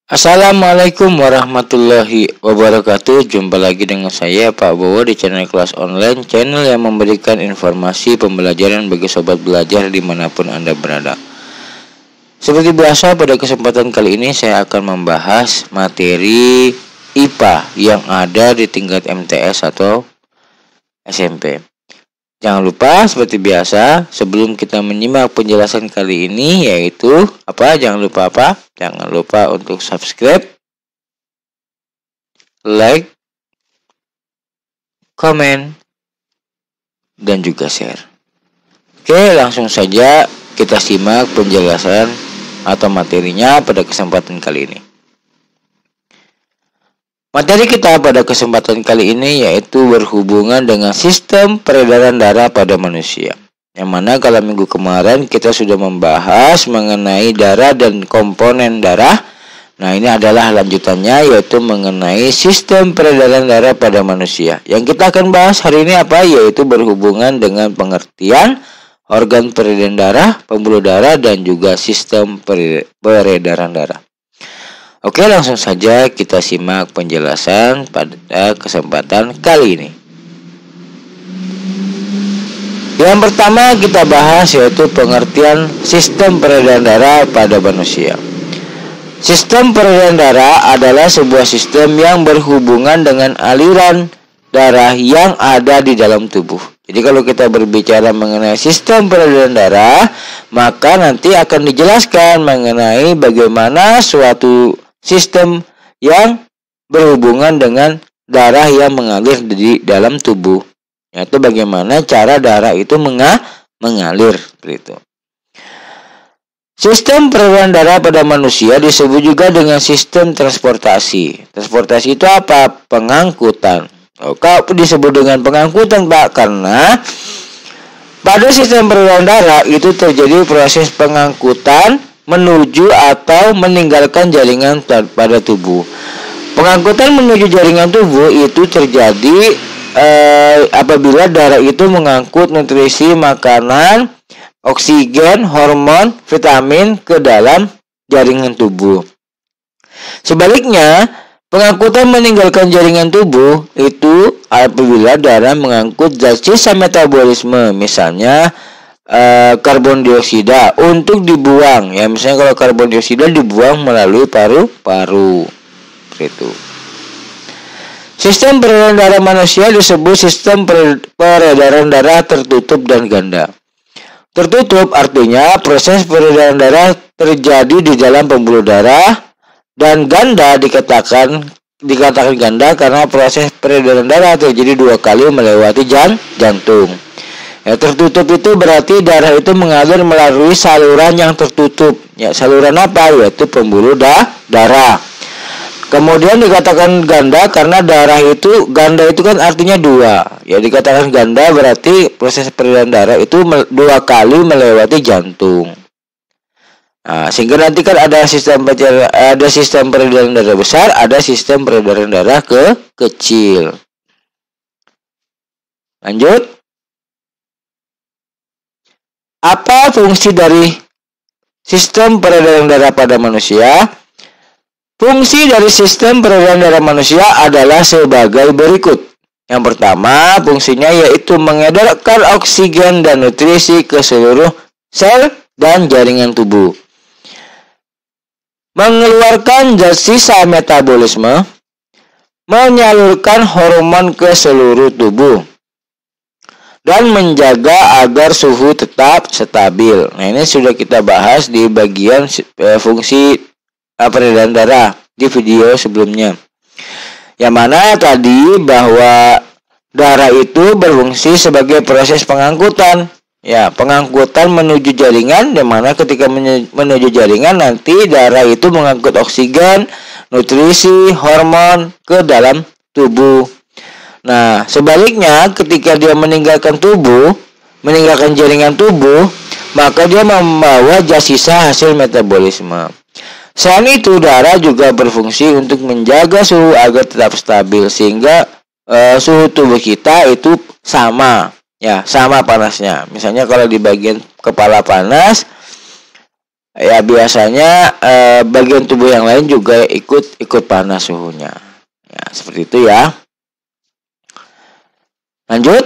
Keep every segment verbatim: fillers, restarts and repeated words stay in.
Assalamualaikum warahmatullahi wabarakatuh. Jumpa lagi dengan saya Pak Bowo di channel kelas online, channel yang memberikan informasi pembelajaran bagi sobat belajar dimanapun Anda berada. Seperti biasa, pada kesempatan kali ini saya akan membahas materi I P A yang ada di tingkat M T S atau S M P. Jangan lupa seperti biasa, sebelum kita menyimak penjelasan kali ini, yaitu apa? Jangan lupa apa? Jangan lupa untuk subscribe, like, komen, dan juga share. Oke, langsung saja kita simak penjelasan atau materinya pada kesempatan kali ini. Materi kita pada kesempatan kali ini yaitu berhubungan dengan sistem peredaran darah pada manusia. Yang mana kalau minggu kemarin kita sudah membahas mengenai darah dan komponen darah. Nah, ini adalah lanjutannya, yaitu mengenai sistem peredaran darah pada manusia. Yang kita akan bahas hari ini apa? Yaitu berhubungan dengan pengertian organ peredaran darah, pembuluh darah, dan juga sistem peredaran darah. Oke, langsung saja kita simak penjelasan pada kesempatan kali ini. Yang pertama kita bahas yaitu pengertian sistem peredaran darah pada manusia. Sistem peredaran darah adalah sebuah sistem yang berhubungan dengan aliran darah yang ada di dalam tubuh. Jadi kalau kita berbicara mengenai sistem peredaran darah, maka nanti akan dijelaskan mengenai bagaimana suatu sistem yang berhubungan dengan darah yang mengalir di dalam tubuh, yaitu bagaimana cara darah itu menga mengalir gitu. Sistem peredaran darah pada manusia disebut juga dengan sistem transportasi. Transportasi itu apa? Pengangkutan. Oh, kok disebut dengan pengangkutan, Pak? Karena pada sistem peredaran darah itu terjadi proses pengangkutan menuju atau meninggalkan jaringan pada tubuh. Pengangkutan menuju jaringan tubuh itu terjadi eh, apabila darah itu mengangkut nutrisi, makanan, oksigen, hormon, vitamin ke dalam jaringan tubuh. Sebaliknya, pengangkutan meninggalkan jaringan tubuh itu apabila darah mengangkut zat sisa metabolisme, misalnya Uh, karbon dioksida untuk dibuang, ya misalnya kalau karbon dioksida dibuang melalui paru-paru itu. Sistem peredaran darah manusia disebut sistem peredaran darah tertutup dan ganda. Tertutup artinya proses peredaran darah terjadi di dalam pembuluh darah, dan ganda dikatakan dikatakan ganda karena proses peredaran darah terjadi dua kali melewati jan, jantung. Ya, tertutup itu berarti darah itu mengalir melalui saluran yang tertutup. Ya, saluran apa? Yaitu pembuluh da darah. Kemudian dikatakan ganda karena darah itu, ganda itu kan artinya dua. Ya, dikatakan ganda berarti proses peredaran darah itu dua kali melewati jantung. Nah, sehingga nanti kan ada sistem ada sistem peredaran darah besar, ada sistem peredaran darah ke kecil. Lanjut. Apa fungsi dari sistem peredaran darah pada manusia? Fungsi dari sistem peredaran darah manusia adalah sebagai berikut. Yang pertama, fungsinya yaitu mengedarkan oksigen dan nutrisi ke seluruh sel dan jaringan tubuh. Mengeluarkan zat sisa metabolisme, menyalurkan hormon ke seluruh tubuh, dan menjaga agar suhu tetap stabil. Nah, ini sudah kita bahas di bagian eh, fungsi eh, peredaran darah di video sebelumnya. Yang mana tadi bahwa darah itu berfungsi sebagai proses pengangkutan. Ya, pengangkutan menuju jaringan, di mana ketika menuju jaringan nanti darah itu mengangkut oksigen, nutrisi, hormon ke dalam tubuh. Nah, sebaliknya ketika dia meninggalkan tubuh, meninggalkan jaringan tubuh, maka dia membawa zat sisa hasil metabolisme. Selain itu, darah juga berfungsi untuk menjaga suhu agar tetap stabil, sehingga e, suhu tubuh kita itu sama, ya, sama panasnya. Misalnya kalau di bagian kepala panas, ya biasanya eh, bagian tubuh yang lain juga ikut ikut panas suhunya. Ya, seperti itu ya. Lanjut.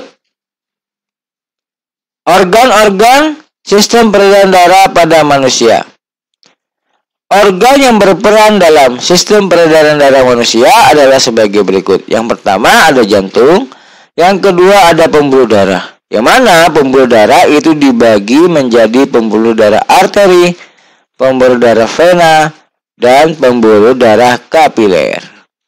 Organ-organ sistem peredaran darah pada manusia. Organ yang berperan dalam sistem peredaran darah manusia adalah sebagai berikut. Yang pertama ada jantung, yang kedua ada pembuluh darah. Yang mana pembuluh darah itu dibagi menjadi pembuluh darah arteri, pembuluh darah vena, dan pembuluh darah kapiler.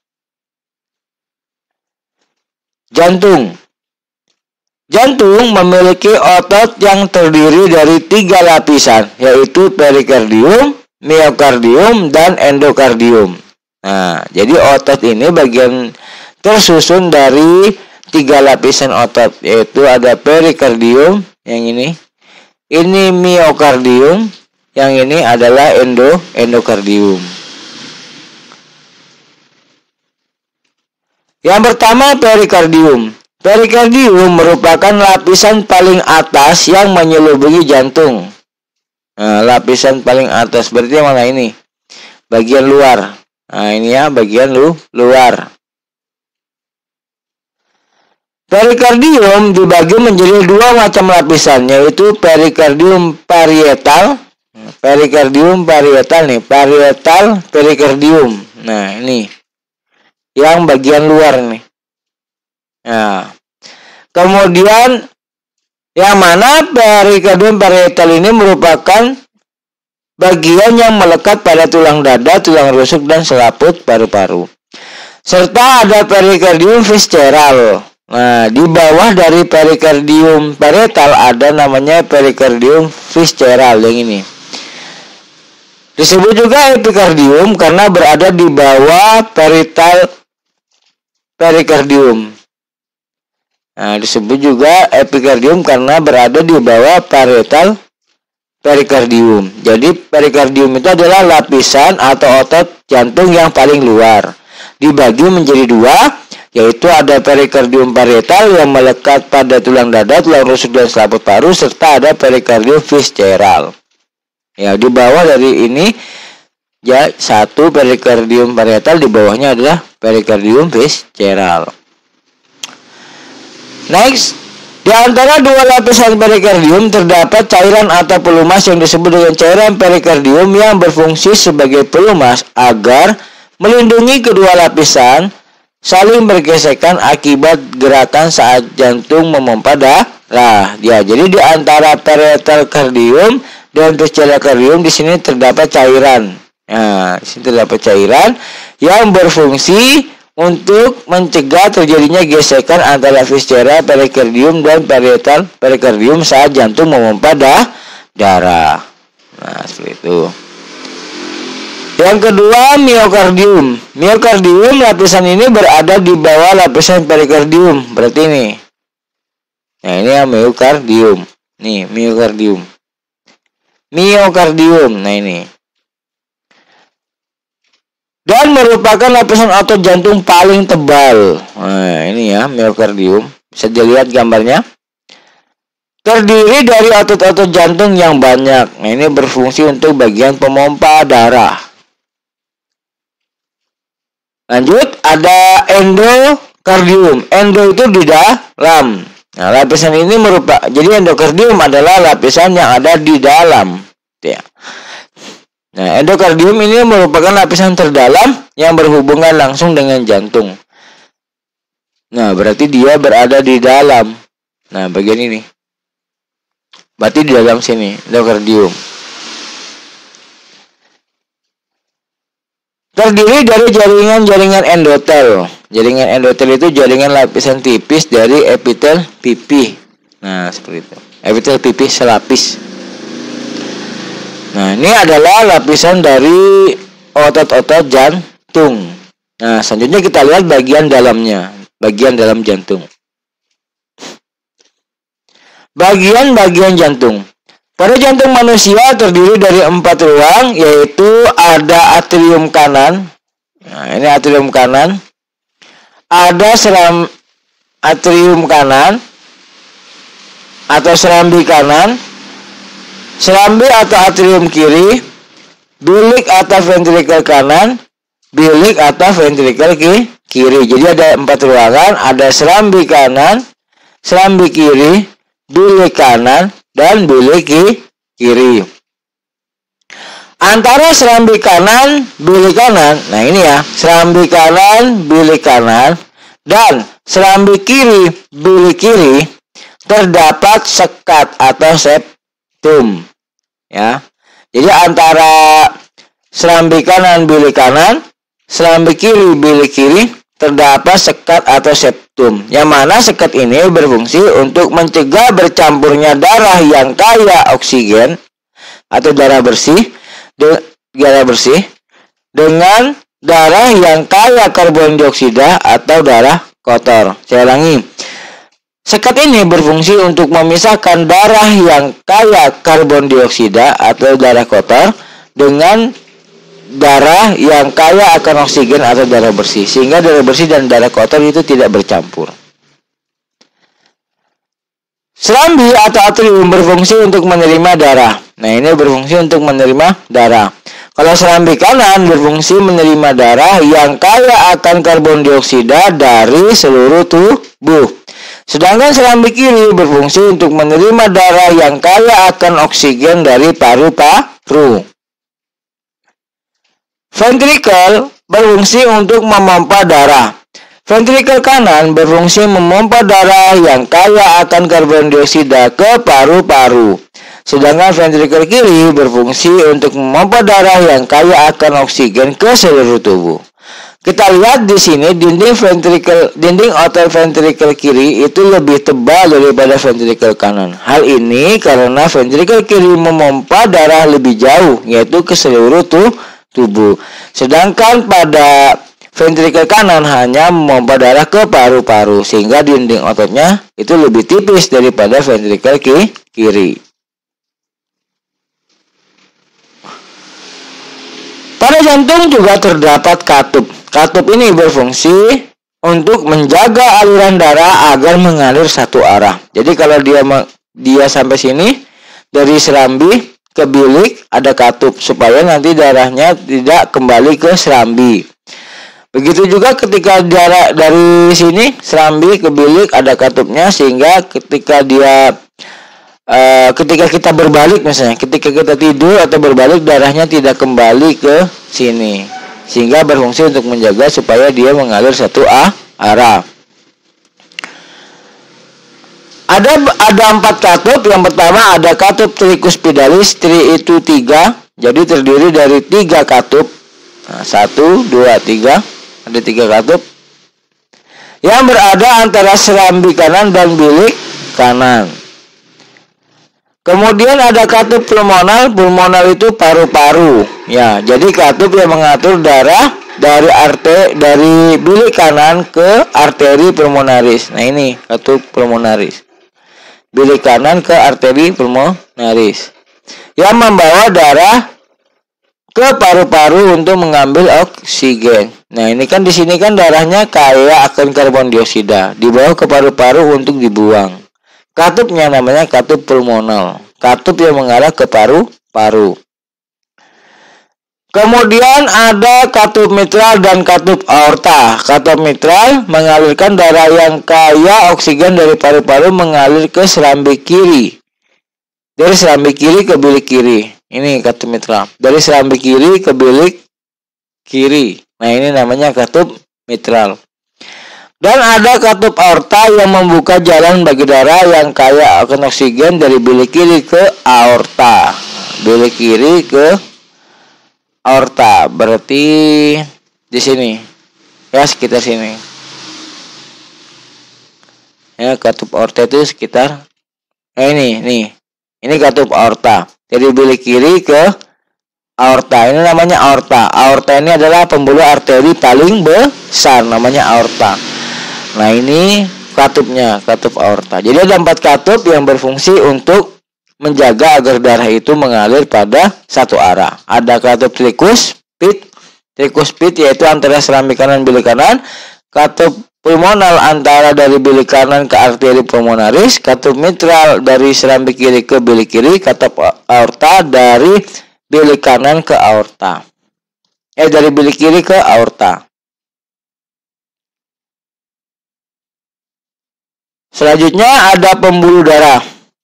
Jantung. Jantung memiliki otot yang terdiri dari tiga lapisan, yaitu perikardium, miokardium, dan endokardium. Nah, jadi otot ini bagian tersusun dari tiga lapisan otot, yaitu ada perikardium, yang ini, ini miokardium, yang ini adalah endo endokardium. Yang pertama perikardium. Perikardium merupakan lapisan paling atas yang menyelubungi jantung. Nah, lapisan paling atas berarti yang mana ini? Bagian luar. Nah, ini ya bagian lu luar. Perikardium dibagi menjadi dua macam lapisan, yaitu perikardium parietal. Perikardium parietal nih, parietal perikardium. Nah, ini yang bagian luar nih. Nah, kemudian yang mana perikardium parietal ini merupakan bagian yang melekat pada tulang dada, tulang rusuk, dan selaput paru-paru. Serta ada perikardium visceral. Nah, di bawah dari perikardium parietal ada namanya perikardium visceral yang ini. Disebut juga epikardium karena berada di bawah parietal perikardium. Nah, disebut juga epikardium karena berada di bawah parietal perikardium. Jadi perikardium itu adalah lapisan atau otot jantung yang paling luar. Dibagi menjadi dua, yaitu ada perikardium parietal yang melekat pada tulang dada, tulang rusuk, dan selaput paru, serta ada perikardium visceral. Ya, di bawah dari ini ya satu perikardium parietal, di bawahnya adalah perikardium visceral. Next, di antara dua lapisan perikardium terdapat cairan atau pelumas yang disebut dengan cairan perikardium yang berfungsi sebagai pelumas agar melindungi kedua lapisan saling bergesekan akibat gerakan saat jantung memompa darah. Ya, jadi di antara parietal kardium dan visceral kardium di sini terdapat cairan. Nah, di sini terdapat cairan yang berfungsi untuk mencegah terjadinya gesekan antara visceral perikardium dan parietal perikardium saat jantung memompa darah. Nah, seperti itu. Yang kedua, miokardium. Miokardium lapisan ini berada di bawah lapisan perikardium. Berarti ini. Nah, ini ya miokardium. Nih, miokardium. Miokardium. Nah, ini. Dan merupakan lapisan otot jantung paling tebal. Nah, ini ya miokardium. Bisa dilihat gambarnya. Terdiri dari otot-otot jantung yang banyak. Nah, ini berfungsi untuk bagian pemompa darah. Lanjut, ada endokardium. Endo itu di dalam. Nah, lapisan ini merupakan, jadi endokardium adalah lapisan yang ada di dalam. Ya. Nah, endokardium ini merupakan lapisan terdalam yang berhubungan langsung dengan jantung. Nah, berarti dia berada di dalam. Nah, bagian ini. Berarti di dalam sini, endokardium. Terdiri dari jaringan-jaringan endotel. Jaringan endotel itu jaringan lapisan tipis dari epitel pipih. Nah, seperti itu. Epitel pipih selapis. Nah, ini adalah lapisan dari otot-otot jantung. Nah, selanjutnya kita lihat bagian dalamnya. Bagian dalam jantung. Bagian-bagian jantung. Pada jantung manusia terdiri dari empat ruang, yaitu ada atrium kanan. Nah, ini atrium kanan. Ada seram atrium kanan atau serambi kanan. Serambi atau atrium kiri, bilik atau ventrikel kanan, bilik atau ventrikel ki kiri. Jadi ada empat ruangan, ada serambi kanan, serambi kiri, bilik kanan, dan bilik ki kiri. Antara serambi kanan, bilik kanan, nah ini ya, serambi kanan, bilik kanan, dan serambi kiri, bilik kiri, terdapat sekat atau septum. Ya, jadi antara serambi kanan, bilik kanan, serambi kiri, bilik kiri, terdapat sekat atau septum. Yang mana sekat ini berfungsi untuk mencegah bercampurnya darah yang kaya oksigen atau darah bersih, darah bersih dengan darah yang kaya karbon dioksida atau darah kotor. Saya ulangi. Sekat ini berfungsi untuk memisahkan darah yang kaya karbon dioksida atau darah kotor dengan darah yang kaya akan oksigen atau darah bersih, sehingga darah bersih dan darah kotor itu tidak bercampur. Serambi atau atrium berfungsi untuk menerima darah. Nah, ini berfungsi untuk menerima darah. Kalau serambi kanan berfungsi menerima darah yang kaya akan karbon dioksida dari seluruh tubuh. Sedangkan serambi kiri berfungsi untuk menerima darah yang kaya akan oksigen dari paru-paru. Ventrikel berfungsi untuk memompa darah. Ventrikel kanan berfungsi memompa darah yang kaya akan karbon dioksida ke paru-paru. Sedangkan ventrikel kiri berfungsi untuk memompa darah yang kaya akan oksigen ke seluruh tubuh. Kita lihat di sini dinding ventrikel, dinding otot ventrikel kiri itu lebih tebal daripada ventrikel kanan. Hal ini karena ventrikel kiri memompa darah lebih jauh, yaitu ke seluruh tubuh. tubuh. Sedangkan pada ventrikel kanan hanya memompa darah ke paru-paru, sehingga dinding ototnya itu lebih tipis daripada ventrikel ki kiri. Pada jantung juga terdapat katup. Katup ini berfungsi untuk menjaga aliran darah agar mengalir satu arah. Jadi kalau dia dia sampai sini, dari serambi ke bilik ada katup supaya nanti darahnya tidak kembali ke serambi. Begitu juga ketika darah dari sini serambi ke bilik ada katupnya, sehingga ketika dia uh, ketika kita berbalik, misalnya ketika kita tidur atau berbalik, darahnya tidak kembali ke sini, sehingga berfungsi untuk menjaga supaya dia mengalir satu ah, arah. Ada ada empat katup. Yang pertama ada katup trikuspidalis. Tri itu tiga, jadi terdiri dari tiga katup. Nah, satu, dua, tiga. Ada tiga katup yang berada antara serambi kanan dan bilik kanan. Kemudian ada katup pulmonal. Pulmonal itu paru-paru. Ya, jadi katup yang mengatur darah dari arte dari bilik kanan ke arteri pulmonaris. Nah, ini katup pulmonaris. Bilik kanan ke arteri pulmonaris yang membawa darah ke paru-paru untuk mengambil oksigen. Nah, ini kan di sini kan darahnya kaya akan karbon dioksida, dibawa ke paru-paru untuk dibuang. Katupnya namanya katup pulmonal. Katup yang mengarah ke paru-paru. Kemudian ada katup mitral dan katup aorta. Katup mitral mengalirkan darah yang kaya oksigen dari paru-paru mengalir ke serambi kiri. Dari serambi kiri ke bilik kiri. Ini katup mitral. Dari serambi kiri ke bilik kiri. Nah, ini namanya katup mitral. Dan ada katup aorta yang membuka jalan bagi darah yang kaya akan oksigen dari bilik kiri ke aorta. Bilik kiri ke aorta, berarti di sini, ya sekitar sini. Ya, katup aorta itu sekitar, eh ini, nih, ini katup aorta. Dari bilik kiri ke aorta, ini namanya aorta. Aorta ini adalah pembuluh arteri paling besar, namanya aorta. Nah, ini katupnya, katup aorta. Jadi ada empat katup yang berfungsi untuk menjaga agar darah itu mengalir pada satu arah. Ada katup trikuspid. Trikuspid yaitu antara serambi kanan bilik kanan. Katup pulmonal antara dari bilik kanan ke arteri pulmonaris. Katup mitral dari serambi kiri ke bilik kiri. Katup aorta dari bilik kanan ke aorta. Eh dari bilik kiri ke aorta. Selanjutnya ada pembuluh darah.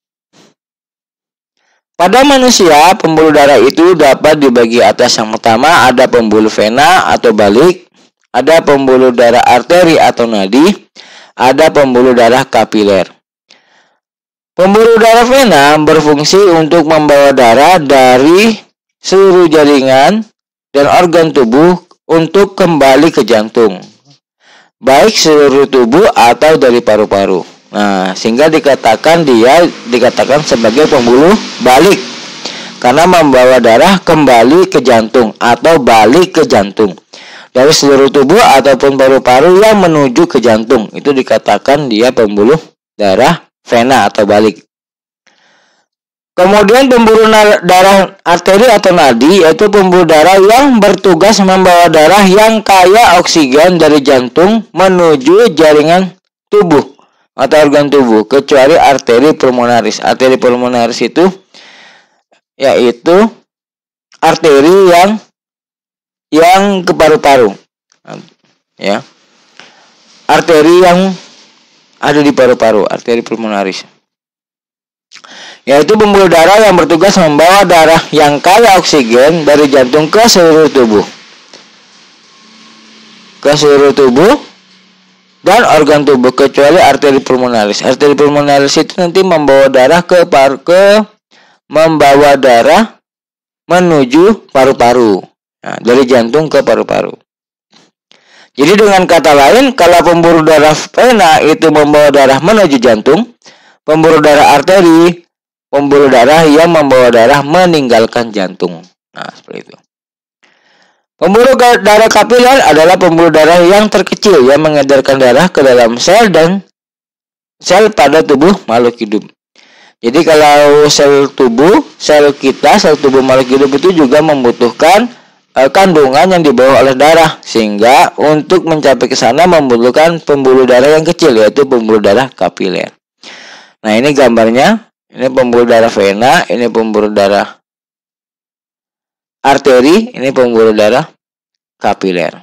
Pada manusia, pembuluh darah itu dapat dibagi atas. Yang pertama ada pembuluh vena atau balik, ada pembuluh darah arteri atau nadi, ada pembuluh darah kapiler. Pembuluh darah vena berfungsi untuk membawa darah dari seluruh jaringan dan organ tubuh untuk kembali ke jantung, baik seluruh tubuh atau dari paru-paru. Nah, sehingga dikatakan dia dikatakan sebagai pembuluh balik karena membawa darah kembali ke jantung atau balik ke jantung dari seluruh tubuh ataupun paru-paru yang menuju ke jantung. Itu dikatakan dia pembuluh darah vena atau balik. Kemudian pembuluh darah arteri atau nadi yaitu pembuluh darah yang bertugas membawa darah yang kaya oksigen dari jantung menuju jaringan tubuh atau organ tubuh, kecuali arteri pulmonaris. Arteri pulmonaris itu yaitu arteri yang yang ke paru-paru, ya, arteri yang ada di paru-paru, arteri pulmonaris, yaitu pembuluh darah yang bertugas membawa darah yang kaya oksigen dari jantung ke seluruh tubuh, ke seluruh tubuh dan organ tubuh, kecuali arteri pulmonaris. Arteri pulmonaris itu nanti membawa darah ke paru, ke membawa darah menuju paru-paru, nah, dari jantung ke paru-paru. Jadi dengan kata lain, kalau pembuluh darah vena itu membawa darah menuju jantung, pembuluh darah arteri pembuluh darah yang membawa darah meninggalkan jantung. Nah, seperti itu. Pembuluh darah kapiler adalah pembuluh darah yang terkecil yang mengedarkan darah ke dalam sel dan sel pada tubuh makhluk hidup. Jadi kalau sel tubuh, sel kita, sel tubuh makhluk hidup itu juga membutuhkan eh, kandungan yang dibawa oleh darah, sehingga untuk mencapai ke sana membutuhkan pembuluh darah yang kecil, yaitu pembuluh darah kapiler. Nah, ini gambarnya. Ini pembuluh darah vena, ini pembuluh darah arteri, ini pembuluh darah kapiler.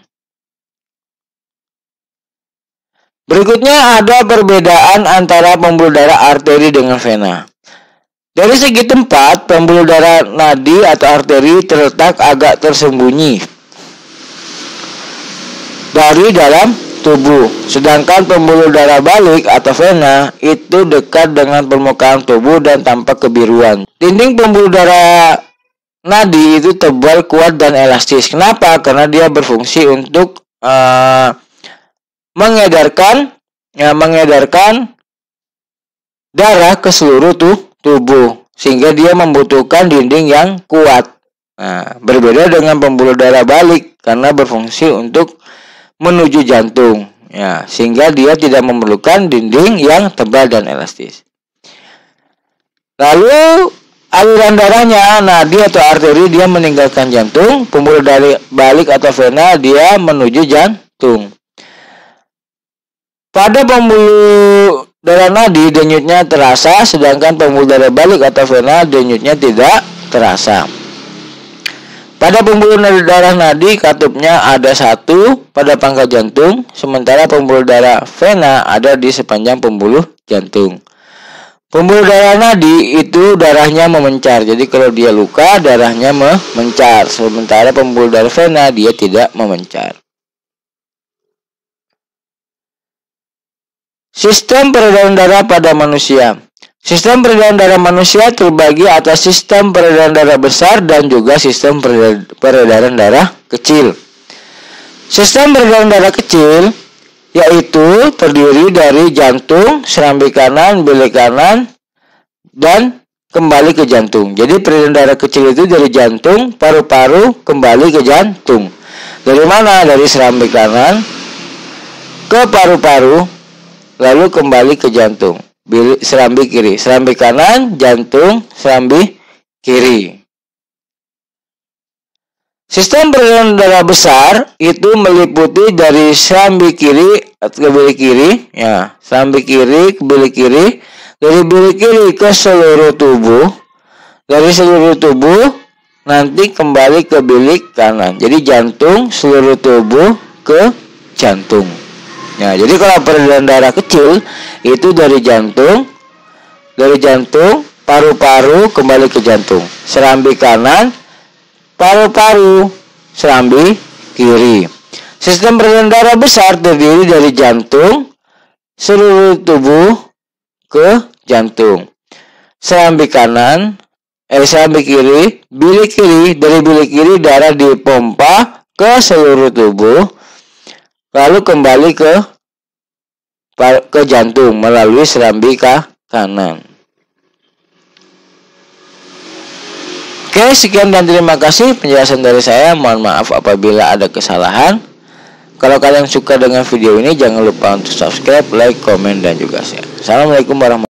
Berikutnya ada perbedaan antara pembuluh darah arteri dengan vena. Dari segi tempat, pembuluh darah nadi atau arteri terletak agak tersembunyi dari dalam tubuh, sedangkan pembuluh darah balik atau vena itu dekat dengan permukaan tubuh dan tampak kebiruan. Dinding pembuluh darah nadi itu tebal, kuat, dan elastis. Kenapa? Karena dia berfungsi untuk uh, mengedarkan ya, mengedarkan darah ke seluruh tuh, tubuh, sehingga dia membutuhkan dinding yang kuat. Nah, berbeda dengan pembuluh darah balik karena berfungsi untuk menuju jantung, ya, sehingga dia tidak memerlukan dinding yang tebal dan elastis. Lalu aliran darahnya, nadi atau arteri dia meninggalkan jantung, pembuluh darah balik atau vena dia menuju jantung. Pada pembuluh darah nadi denyutnya terasa, sedangkan pembuluh darah balik atau vena denyutnya tidak terasa. Pada pembuluh darah nadi katupnya ada satu pada pangkal jantung, sementara pembuluh darah vena ada di sepanjang pembuluh jantung. Pembuluh darah nadi itu darahnya memencar, jadi kalau dia luka darahnya memencar, sementara pembuluh darah vena dia tidak memencar. Sistem peredaran darah pada manusia. Sistem peredaran darah manusia terbagi atas sistem peredaran darah besar dan juga sistem peredaran darah kecil. Sistem peredaran darah kecil yaitu terdiri dari jantung, serambi kanan, bilik kanan, dan kembali ke jantung. Jadi peredaran darah kecil itu dari jantung, paru-paru, kembali ke jantung. Dari mana? Dari serambi kanan ke paru-paru, lalu kembali ke jantung. Serambi kiri, serambi kanan, jantung, serambi kiri. Sistem peredaran darah besar itu meliputi dari serambi kiri ke bilik kiri, ya, serambi kiri ke bilik kiri, dari bilik kiri ke seluruh tubuh, dari seluruh tubuh nanti kembali ke bilik kanan. Jadi jantung, seluruh tubuh ke jantung. Nah, jadi kalau peredaran darah kecil itu dari jantung, dari jantung, paru-paru kembali ke jantung. Serambi kanan, paru-paru, serambi kiri. Sistem peredaran darah besar terdiri dari jantung, seluruh tubuh ke jantung. Serambi kanan, eh serambi kiri, bilik kiri, dari bilik kiri darah dipompa ke seluruh tubuh, lalu kembali ke ke jantung melalui serambi kanan. Oke, sekian dan terima kasih penjelasan dari saya. Mohon maaf apabila ada kesalahan. Kalau kalian suka dengan video ini, jangan lupa untuk subscribe, like, komen, dan juga share. Assalamualaikum warahmatullahi wabarakatuh.